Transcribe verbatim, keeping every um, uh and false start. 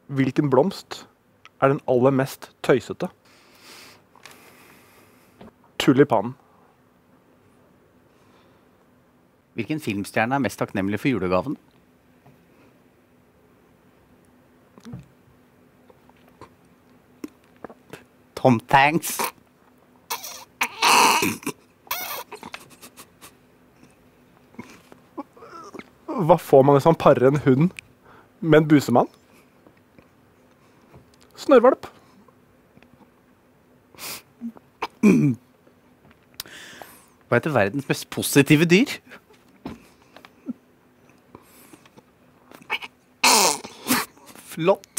Hvilken blomst er den aller mest tøysete? Tulipanen. Hvilken filmstjerne er mest takknemlig for julegaven? Tom Hanks. Hva får man hvis man parer en hund med en busemann? Snørrvalp. Hva heter verdens mest positive dyr? Flott.